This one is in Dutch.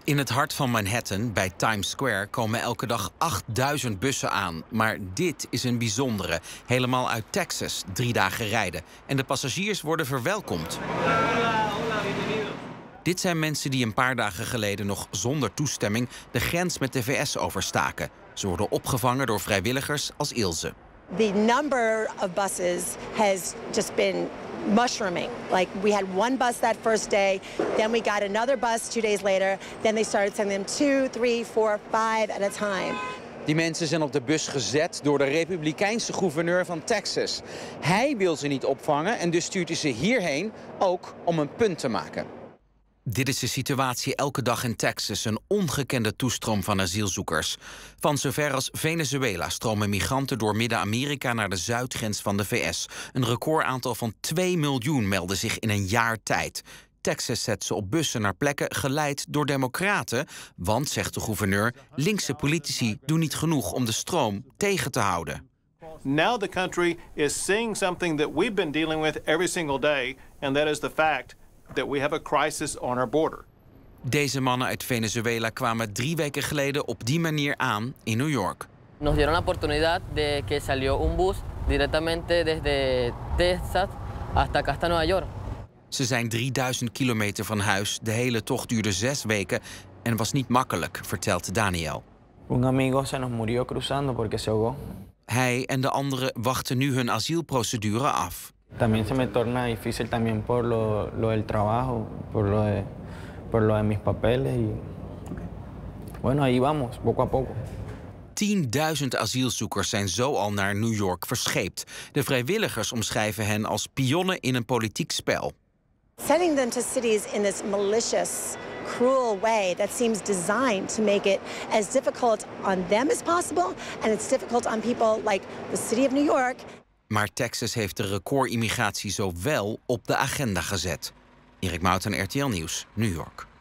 In het hart van Manhattan, bij Times Square, komen elke dag 8000 bussen aan. Maar dit is een bijzondere. Helemaal uit Texas, 3 dagen rijden. En de passagiers worden verwelkomd. Dit zijn mensen die een paar dagen geleden nog zonder toestemming de grens met de VS overstaken. Ze worden opgevangen door vrijwilligers als Ilse. The number of buses has just been mushrooming. Like, we had one bus that first day, then we got another bus 2 days later, then they started sending them 2, 3, 4, 5 at a time. Die mensen zijn op de bus gezet door de republikeinse gouverneur van Texas. Hij wil ze niet opvangen en dus stuurt hij ze hierheen, ook om een punt te maken. Dit is de situatie elke dag in Texas, een ongekende toestroom van asielzoekers. Van zover als Venezuela stromen migranten door Midden-Amerika naar de zuidgrens van de VS. Een recordaantal van 2 miljoen melden zich in een jaar tijd. Texas zet ze op bussen naar plekken geleid door democraten. Want, zegt de gouverneur, linkse politici doen niet genoeg om de stroom tegen te houden. Now the country is seeing something that we've been dealing with every single day, and that is the fact that we have a crisis on our border. Deze mannen uit Venezuela kwamen 3 weken geleden op die manier aan in New York. Nos dieron la oportunidad de que salió un bus directamente desde Texas hasta acá hasta Nueva York. Ze zijn 3000 kilometer van huis. De hele tocht duurde 6 weken en was niet makkelijk, vertelt Daniel. Un amigo se nos murió cruzando porque se ahogó. Hij en de anderen wachten nu hun asielprocedure af. También se me torna difícil también por lo del trabajo, por lo de mis papeles y bueno, ahí vamos, poco a poco. 10.000 asielzoekers zijn zo al naar New York verscheept. De vrijwilligers omschrijven hen als pionnen in een politiek spel. Sending them to cities in this malicious, cruel way that seems designed to make it as difficult on them as possible, and it's difficult on people like the city of New York. Maar Texas heeft de recordimmigratie zo wel op de agenda gezet. Erik Mouten, RTL Nieuws, New York.